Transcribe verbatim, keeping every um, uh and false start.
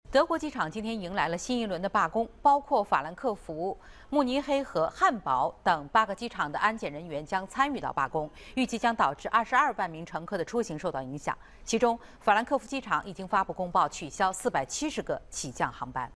德国机场今天迎来了新一轮的罢工，包括法兰克福、慕尼黑和汉堡等八个机场的安检人员将参与到罢工，预计将导致二十二万名乘客的出行受到影响。其中，法兰克福机场已经发布公报，取消四百七十个起降航班。